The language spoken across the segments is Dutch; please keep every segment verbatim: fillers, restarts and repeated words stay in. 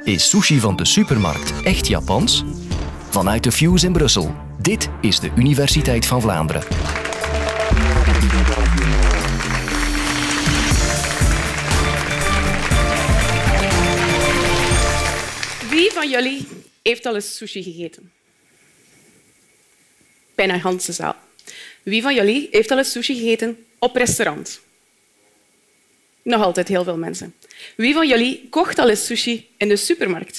Is sushi van de supermarkt echt Japans? Vanuit de Fuse in Brussel. Dit is de Universiteit van Vlaanderen. Wie van jullie heeft al eens sushi gegeten? Bijna een ganse zaal. Wie van jullie heeft al eens sushi gegeten op restaurant? Nog altijd heel veel mensen. Wie van jullie kocht al eens sushi in de supermarkt?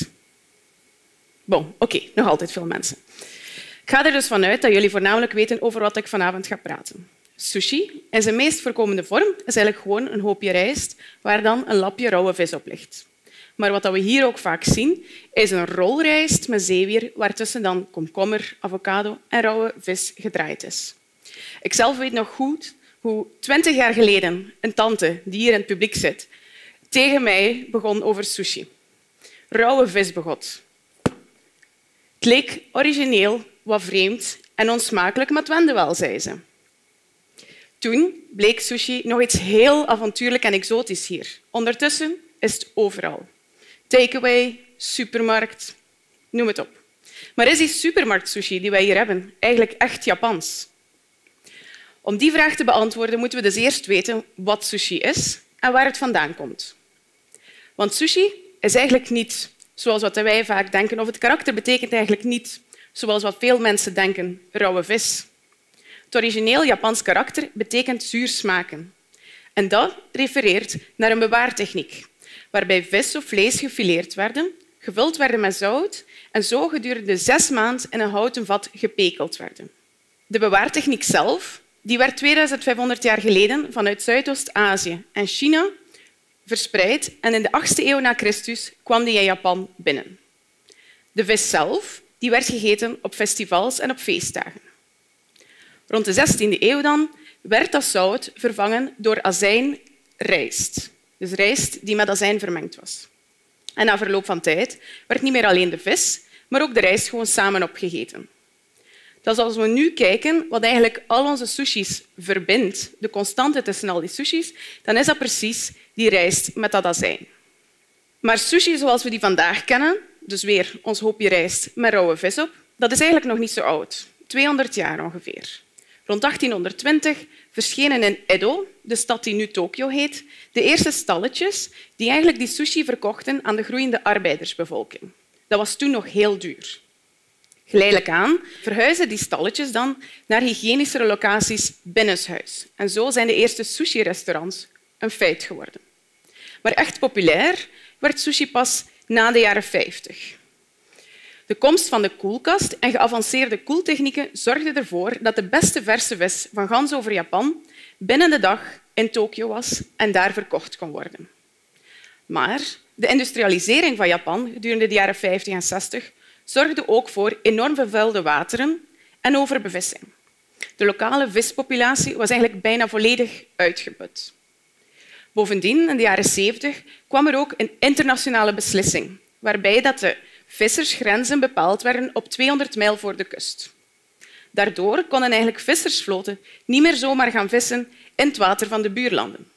Bon, oké, okay, nog altijd veel mensen. Ik ga er dus vanuit dat jullie voornamelijk weten over wat ik vanavond ga praten. Sushi, in zijn meest voorkomende vorm, is eigenlijk gewoon een hoopje rijst waar dan een lapje rauwe vis op ligt. Maar wat we hier ook vaak zien, is een rol rijst met zeewier waartussen dan komkommer, avocado en rauwe vis gedraaid is. Ik zelf weet nog goed hoe twintig jaar geleden een tante die hier in het publiek zit tegen mij begon over sushi. Rauwe visbegot. Het leek origineel, wat vreemd en onsmakelijk, maar het wende wel, zei ze. Toen bleek sushi nog iets heel avontuurlijk en exotisch hier. Ondertussen is het overal. Takeaway, supermarkt, noem het op. Maar is die supermarkt-sushi die wij hier hebben eigenlijk echt Japans? Om die vraag te beantwoorden moeten we dus eerst weten wat sushi is en waar het vandaan komt. Want sushi is eigenlijk niet zoals wat wij vaak denken, of het karakter betekent eigenlijk niet zoals wat veel mensen denken, rauwe vis. Het origineel Japans karakter betekent zuur smaken. En dat refereert naar een bewaartechniek, waarbij vis of vlees gefileerd werden, gevuld werden met zout en zo gedurende zes maanden in een houten vat gepekeld werden. De bewaartechniek zelf die werd tweeduizendvijfhonderd jaar geleden vanuit Zuidoost-Azië en China verspreid en in de achtste eeuw na Christus kwam die in Japan binnen. De vis zelf die werd gegeten op festivals en op feestdagen. Rond de zestiende eeuw dan werd dat zout vervangen door azijnrijst. Dus rijst die met azijn vermengd was. En na verloop van tijd werd niet meer alleen de vis, maar ook de rijst gewoon samen opgegeten. Dus als we nu kijken wat eigenlijk al onze sushis verbindt, de constante tussen al die sushis, dan is dat precies die rijst met dat azijn. Maar sushi zoals we die vandaag kennen, dus weer ons hoopje rijst met rauwe vis op, dat is eigenlijk nog niet zo oud. tweehonderd jaar ongeveer. Rond achttienhonderdtwintig verschenen in Edo, de stad die nu Tokio heet, de eerste stalletjes die eigenlijk die sushi verkochten aan de groeiende arbeidersbevolking. Dat was toen nog heel duur. Geleidelijk aan verhuizen die stalletjes dan naar hygiënischere locaties binnenshuis. En zo zijn de eerste sushi-restaurants een feit geworden. Maar echt populair werd sushi pas na de jaren vijftig. De komst van de koelkast en geavanceerde koeltechnieken zorgden ervoor dat de beste verse vis van gans over Japan binnen de dag in Tokio was en daar verkocht kon worden. Maar de industrialisering van Japan gedurende de jaren vijftig en zestig zorgde ook voor enorm vervuilde wateren en overbevissing. De lokale vispopulatie was eigenlijk bijna volledig uitgeput. Bovendien, in de jaren zeventig, kwam er ook een internationale beslissing, waarbij dat de vissersgrenzen bepaald werden op tweehonderd mijl voor de kust. Daardoor konden eigenlijk vissersvloten niet meer zomaar gaan vissen in het water van de buurlanden.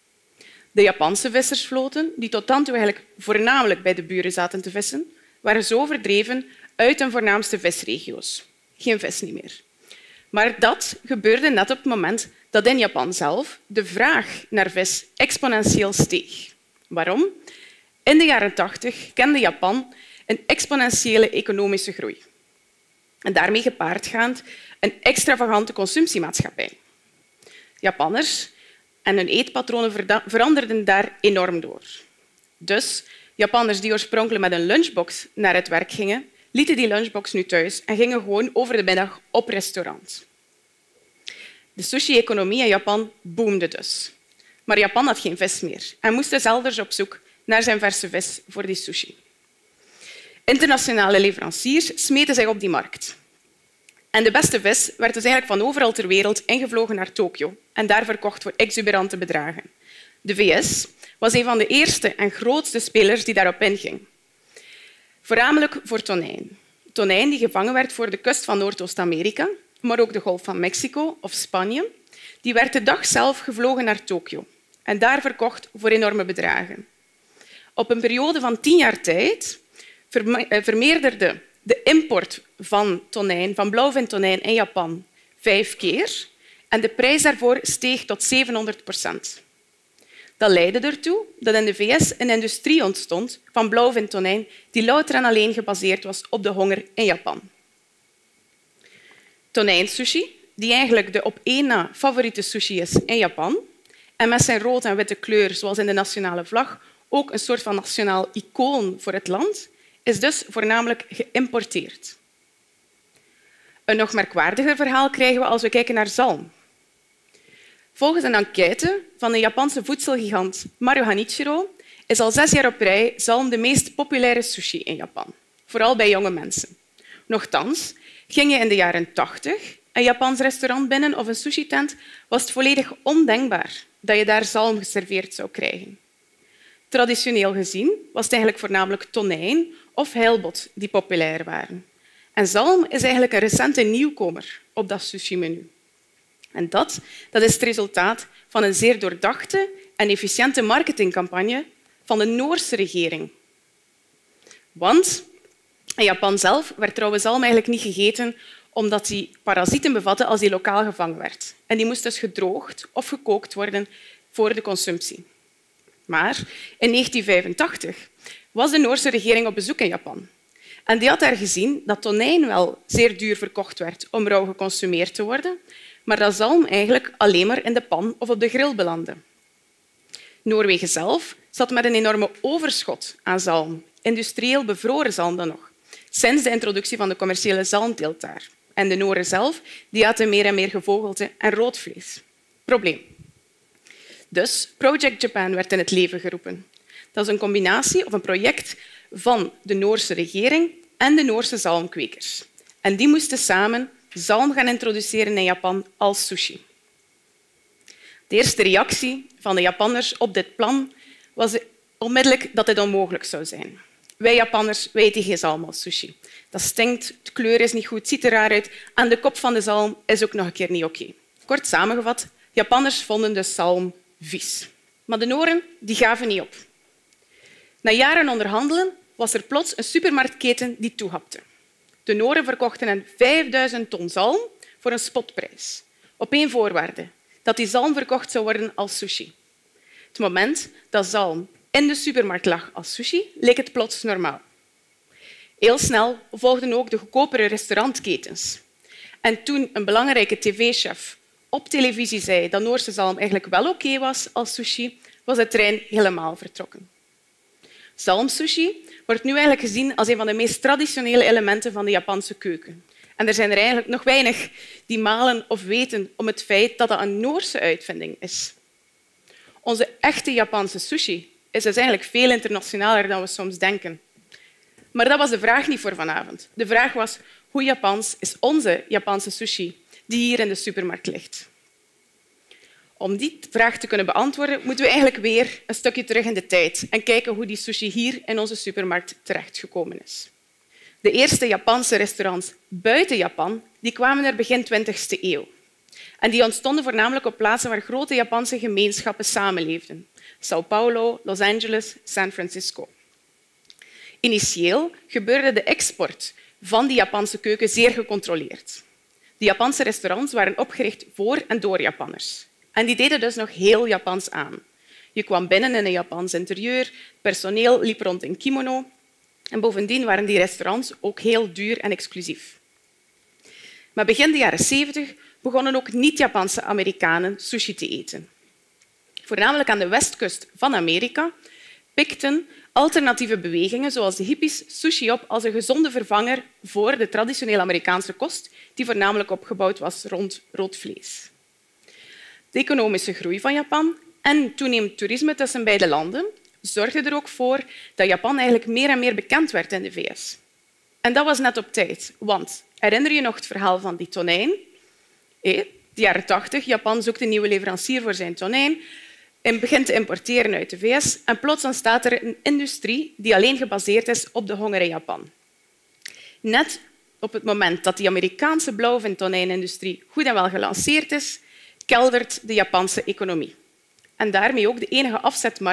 De Japanse vissersvloten, die tot dan toe eigenlijk voornamelijk bij de buren zaten te vissen, waren zo verdreven uit hun voornaamste visregio's. Geen vis niet meer. Maar dat gebeurde net op het moment dat in Japan zelf de vraag naar vis exponentieel steeg. Waarom? In de jaren tachtig kende Japan een exponentiële economische groei. En daarmee gepaardgaand een extravagante consumptiemaatschappij. Japanners en hun eetpatronen veranderden daar enorm door. Dus Japanners die oorspronkelijk met een lunchbox naar het werk gingen, lieten die lunchbox nu thuis en gingen gewoon over de middag op restaurant. De sushi-economie in Japan boomde dus. Maar Japan had geen vis meer en moest dus elders op zoek naar zijn verse vis voor die sushi. Internationale leveranciers smeten zich op die markt. En de beste vis werd dus eigenlijk van overal ter wereld ingevlogen naar Tokio en daar verkocht voor exuberante bedragen. De V S was een van de eerste en grootste spelers die daarop inging. Voornamelijk voor tonijn. Tonijn die gevangen werd voor de kust van Noordoost-Amerika, maar ook de Golf van Mexico of Spanje, die werd de dag zelf gevlogen naar Tokio en daar verkocht voor enorme bedragen. Op een periode van tien jaar tijd vermeerderde de import van tonijn, van blauwvintonijn in Japan vijf keer en de prijs daarvoor steeg tot zevenhonderd procent. Dat leidde ertoe dat in de V S een industrie ontstond van blauwvintonijn die louter en alleen gebaseerd was op de honger in Japan. Tonijnsushi, die eigenlijk de op één na favoriete sushi is in Japan en met zijn rood en witte kleur, zoals in de nationale vlag, ook een soort van nationaal icoon voor het land, is dus voornamelijk geïmporteerd. Een nog merkwaardiger verhaal krijgen we als we kijken naar zalm. Volgens een enquête van de Japanse voedselgigant Maruyanichiro is al zes jaar op rij zalm de meest populaire sushi in Japan, vooral bij jonge mensen. Nochtans, ging je in de jaren tachtig een Japans restaurant binnen of een sushitent, was het volledig ondenkbaar dat je daar zalm geserveerd zou krijgen. Traditioneel gezien was het eigenlijk voornamelijk tonijn of heilbot die populair waren. En zalm is eigenlijk een recente nieuwkomer op dat sushi-menu. En dat, dat is het resultaat van een zeer doordachte en efficiënte marketingcampagne van de Noorse regering. Want in Japan zelf werd trouwens zalm eigenlijk niet gegeten omdat die parasieten bevatte als die lokaal gevangen werd. En die moest dus gedroogd of gekookt worden voor de consumptie. Maar in negentien vijfentachtig was de Noorse regering op bezoek in Japan. En die had daar gezien dat tonijn wel zeer duur verkocht werd om rauw geconsumeerd te worden, maar dat zalm eigenlijk alleen maar in de pan of op de grill belandde. Noorwegen zelf zat met een enorme overschot aan zalm, industrieel bevroren zalm dan nog, sinds de introductie van de commerciële zalmteelt daar. En de Noren zelf die aten meer en meer gevogelte en rood vlees. Probleem. Dus Project Japan werd in het leven geroepen. Dat is een combinatie of een project van de Noorse regering en de Noorse zalmkwekers. En die moesten samen zalm gaan introduceren in Japan als sushi. De eerste reactie van de Japanners op dit plan was onmiddellijk dat dit onmogelijk zou zijn. Wij Japanners wij eten geen zalm als sushi. Dat stinkt, de kleur is niet goed, het ziet er raar uit en de kop van de zalm is ook nog een keer niet oké. Okay. Kort samengevat, Japanners vonden de zalm vies. Maar de Noren die gaven niet op. Na jaren onderhandelen was er plots een supermarktketen die toehapte. De Noren verkochten hen vijfduizend ton zalm voor een spotprijs. Op één voorwaarde, dat die zalm verkocht zou worden als sushi. Het moment dat zalm in de supermarkt lag als sushi, leek het plots normaal. Heel snel volgden ook de goedkopere restaurantketens. En toen een belangrijke tv-chef op televisie zei dat Noorse zalm eigenlijk wel oké was als sushi, was de trein helemaal vertrokken. Zalmsushi wordt nu eigenlijk gezien als een van de meest traditionele elementen van de Japanse keuken. En er zijn er eigenlijk nog weinig die malen of weten om het feit dat dat een Noorse uitvinding is. Onze echte Japanse sushi is dus eigenlijk veel internationaler dan we soms denken. Maar dat was de vraag niet voor vanavond. De vraag was hoe Japans is onze Japanse sushi die hier in de supermarkt ligt. Om die vraag te kunnen beantwoorden, moeten we eigenlijk weer een stukje terug in de tijd en kijken hoe die sushi hier in onze supermarkt terechtgekomen is. De eerste Japanse restaurants buiten Japan die kwamen er begin twintigste eeuw. En die ontstonden voornamelijk op plaatsen waar grote Japanse gemeenschappen samenleefden. São Paulo, Los Angeles, San Francisco. Initieel gebeurde de export van die Japanse keuken zeer gecontroleerd. De Japanse restaurants waren opgericht voor en door Japanners. En die deden dus nog heel Japans aan. Je kwam binnen in een Japans interieur, het personeel liep rond in kimono. En bovendien waren die restaurants ook heel duur en exclusief. Maar begin de jaren zeventig begonnen ook niet-Japanse Amerikanen sushi te eten. Voornamelijk aan de westkust van Amerika pikten alternatieve bewegingen, zoals de hippies, sushi op als een gezonde vervanger voor de traditionele Amerikaanse kost, die voornamelijk opgebouwd was rond rood vlees. De economische groei van Japan en toenemend toerisme tussen beide landen zorgden er ook voor dat Japan eigenlijk meer en meer bekend werd in de V S. En dat was net op tijd, want herinner je nog het verhaal van die tonijn? In de jaren tachtig, Japan zoekt een nieuwe leverancier voor zijn tonijn en begint te importeren uit de V S. En plots ontstaat er een industrie die alleen gebaseerd is op de honger in Japan. Net op het moment dat die Amerikaanse blauwvintonijnindustrie goed en wel gelanceerd is, keldert de Japanse economie. En daarmee ook de enige afzetmarkt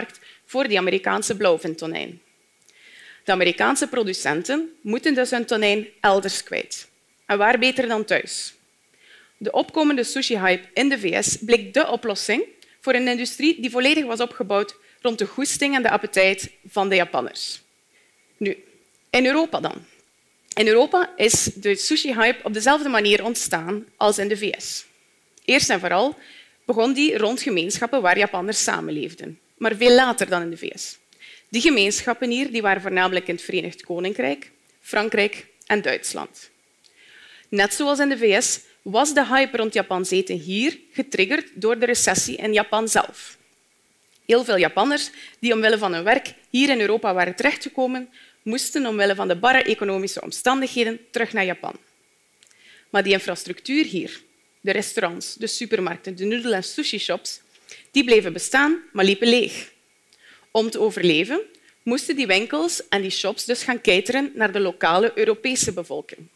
voor die Amerikaanse blauwvintonijn. De Amerikaanse producenten moeten dus hun tonijn elders kwijt. En waar beter dan thuis? De opkomende sushi-hype in de V S bleek dé oplossing voor een industrie die volledig was opgebouwd rond de goesting en de appetijt van de Japanners. Nu, in Europa dan. In Europa is de sushi-hype op dezelfde manier ontstaan als in de V S. Eerst en vooral begon die rond gemeenschappen waar Japanners samenleefden, maar veel later dan in de V S. Die gemeenschappen hier die waren voornamelijk in het Verenigd Koninkrijk, Frankrijk en Duitsland. Net zoals in de V S was de hype rond Japans eten hier getriggerd door de recessie in Japan zelf. Heel veel Japanners die omwille van hun werk hier in Europa waren terechtgekomen, moesten omwille van de barre economische omstandigheden terug naar Japan. Maar die infrastructuur hier, de restaurants, de supermarkten, de noedel- en sushi-shops, die bleven bestaan, maar liepen leeg. Om te overleven moesten die winkels en die shops dus gaan cateren naar de lokale Europese bevolking.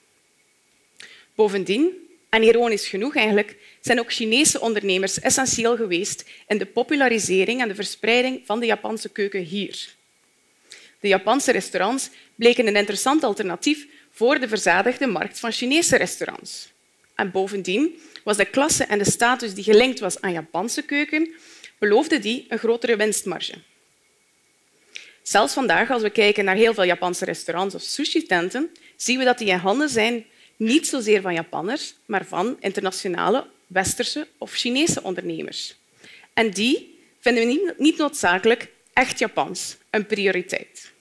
Bovendien, en ironisch genoeg eigenlijk, zijn ook Chinese ondernemers essentieel geweest in de popularisering en de verspreiding van de Japanse keuken hier. De Japanse restaurants bleken een interessant alternatief voor de verzadigde markt van Chinese restaurants. En bovendien was de klasse en de status die gelinkt was aan Japanse keuken, beloofde die een grotere winstmarge. Zelfs vandaag, als we kijken naar heel veel Japanse restaurants of sushi-tenten, zien we dat die in handen zijn niet zozeer van Japanners, maar van internationale, westerse of Chinese ondernemers. En die vinden we niet noodzakelijk echt Japans, een prioriteit.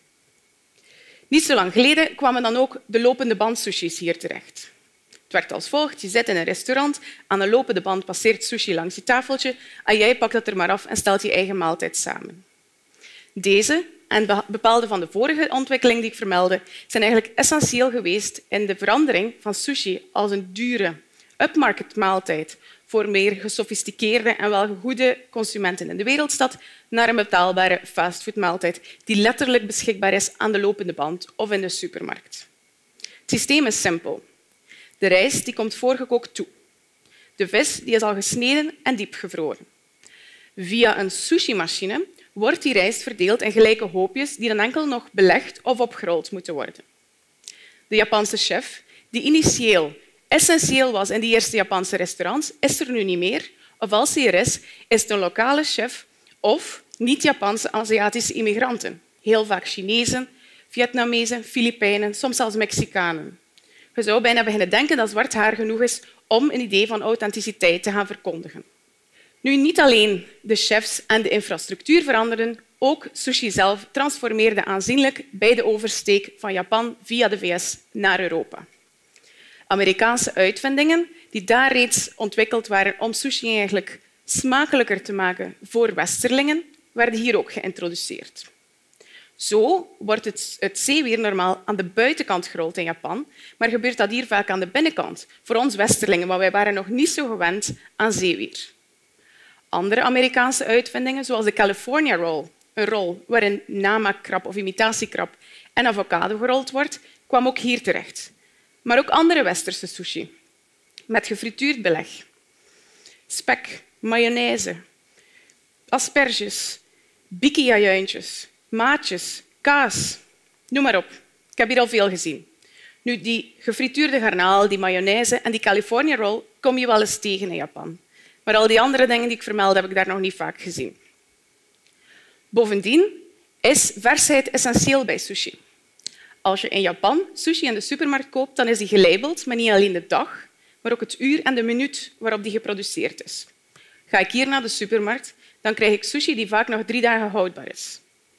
Niet zo lang geleden kwamen dan ook de lopende band sushis hier terecht. Het werkt als volgt. Je zit in een restaurant, aan een lopende band passeert sushi langs je tafeltje en jij pakt het er maar af en stelt je eigen maaltijd samen. Deze en bepaalde van de vorige ontwikkeling die ik vermeldde, zijn eigenlijk essentieel geweest in de verandering van sushi als een dure upmarket maaltijd voor meer gesofisticeerde en welgegoede consumenten in de wereldstad naar een betaalbare fastfoodmaaltijd die letterlijk beschikbaar is aan de lopende band of in de supermarkt. Het systeem is simpel. De rijst die komt voorgekookt toe. De vis die is al gesneden en diepgevroren. Via een sushi-machine wordt die rijst verdeeld in gelijke hoopjes die dan enkel nog belegd of opgerold moeten worden. De Japanse chef, die initieel essentieel was in die eerste Japanse restaurants, is er nu niet meer. Of als hij er is, is het een lokale chef of niet-Japanse Aziatische immigranten. Heel vaak Chinezen, Vietnamezen, Filipijnen, soms zelfs Mexicanen. Je zou bijna beginnen denken dat zwart haar genoeg is om een idee van authenticiteit te gaan verkondigen. Nu, niet alleen de chefs en de infrastructuur veranderden, ook sushi zelf transformeerde aanzienlijk bij de oversteek van Japan via de V S naar Europa. Amerikaanse uitvindingen die daar reeds ontwikkeld waren om sushi eigenlijk smakelijker te maken voor westerlingen, werden hier ook geïntroduceerd. Zo wordt het, het zeewier normaal aan de buitenkant gerold in Japan, maar gebeurt dat hier vaak aan de binnenkant, voor ons westerlingen, want wij waren nog niet zo gewend aan zeewier. Andere Amerikaanse uitvindingen, zoals de California Roll, een rol waarin namaakkrab of imitatiekrab en avocado gerold wordt, kwam ook hier terecht. Maar ook andere westerse sushi, met gefrituurd beleg, spek, mayonaise, asperges, biki-ajuintjes, maatjes, kaas, noem maar op. Ik heb hier al veel gezien. Nu, die gefrituurde garnaal, die mayonaise en die California Roll kom je wel eens tegen in Japan. Maar al die andere dingen die ik vermeld, heb ik daar nog niet vaak gezien. Bovendien is versheid essentieel bij sushi. Als je in Japan sushi in de supermarkt koopt, dan is die gelabeld met niet alleen de dag, maar ook het uur en de minuut waarop die geproduceerd is. Ga ik hier naar de supermarkt, dan krijg ik sushi die vaak nog drie dagen houdbaar is.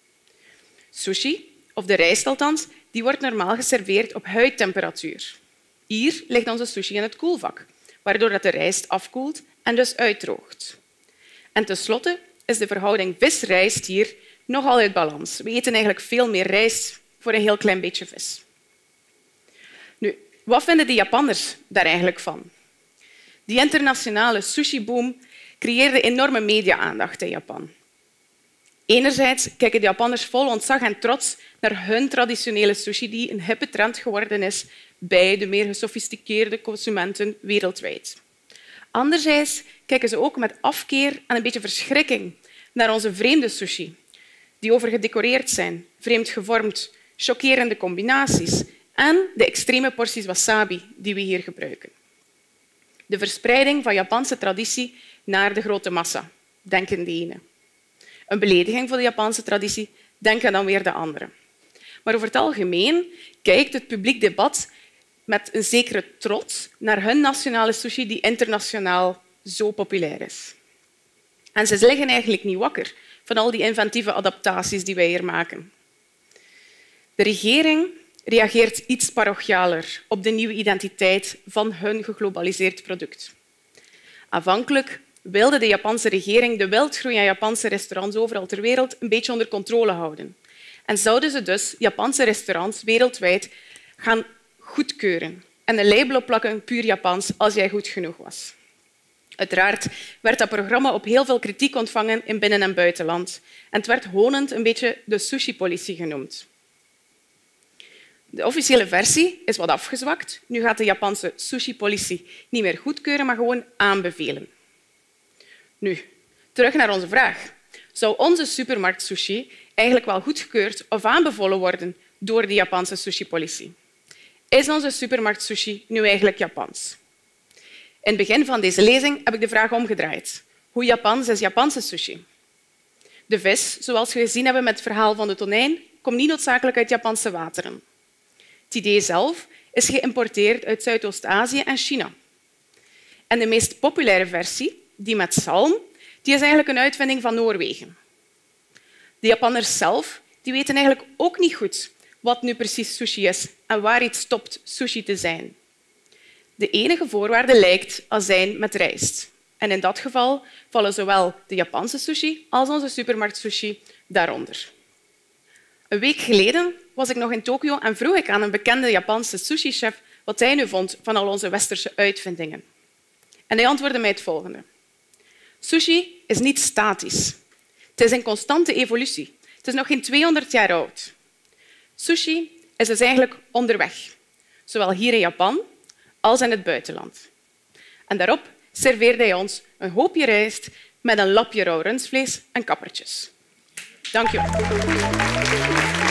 Sushi, of de rijst althans, die wordt normaal geserveerd op huidtemperatuur. Hier ligt onze sushi in het koelvak, waardoor de rijst afkoelt en dus uitdroogt. En tenslotte is de verhouding vis-rijst hier nogal uit balans. We eten eigenlijk veel meer rijst voor een heel klein beetje vis. Nu, wat vinden de Japanners daar eigenlijk van? Die internationale sushi-boom creëerde enorme media-aandacht in Japan. Enerzijds kijken de Japanners vol ontzag en trots naar hun traditionele sushi die een hippe trend geworden is bij de meer gesofisticeerde consumenten wereldwijd. Anderzijds kijken ze ook met afkeer en een beetje verschrikking naar onze vreemde sushi. die overgedecoreerd zijn, vreemd gevormd, chockerende combinaties en de extreme porties wasabi die we hier gebruiken. De verspreiding van Japanse traditie naar de grote massa, denken de ene. Een belediging voor de Japanse traditie, denken dan weer de andere. Maar over het algemeen kijkt het publiek debat met een zekere trots naar hun nationale sushi die internationaal zo populair is. En ze liggen eigenlijk niet wakker van al die inventieve adaptaties die wij hier maken. De regering reageert iets parochialer op de nieuwe identiteit van hun geglobaliseerd product. Aanvankelijk wilde de Japanse regering de wildgroei aan Japanse restaurants overal ter wereld een beetje onder controle houden. En zouden ze dus Japanse restaurants wereldwijd gaan goedkeuren en een label opplakken puur Japans als jij goed genoeg was. Uiteraard werd dat programma op heel veel kritiek ontvangen in binnen- en buitenland. En het werd honend een beetje de sushi-politie genoemd. De officiële versie is wat afgezwakt. Nu gaat de Japanse sushi-politie niet meer goedkeuren, maar gewoon aanbevelen. Nu, terug naar onze vraag. Zou onze supermarkt-sushi eigenlijk wel goedgekeurd of aanbevolen worden door de Japanse sushi-politie? Is onze supermarkt-sushi nu eigenlijk Japans? In het begin van deze lezing heb ik de vraag omgedraaid. Hoe Japans is Japanse sushi? De vis, zoals we gezien hebben met het verhaal van de tonijn, komt niet noodzakelijk uit Japanse wateren. Het idee zelf is geïmporteerd uit Zuidoost-Azië en China. En de meest populaire versie, die met zalm, die is eigenlijk een uitvinding van Noorwegen. De Japanners zelf die weten eigenlijk ook niet goed wat nu precies sushi is en waar iets stopt sushi te zijn. De enige voorwaarde lijkt azijn met rijst. En in dat geval vallen zowel de Japanse sushi als onze supermarktsushi daaronder. Een week geleden was ik nog in Tokio en vroeg ik aan een bekende Japanse sushi-chef wat hij nu vond van al onze westerse uitvindingen. En hij antwoordde mij het volgende. Sushi is niet statisch. Het is in constante evolutie. Het is nog geen tweehonderd jaar oud. Sushi is dus eigenlijk onderweg, zowel hier in Japan als in het buitenland. En daarop serveerde hij ons een hoopje rijst met een lapje rauw rundvlees en kappertjes. Dank je wel.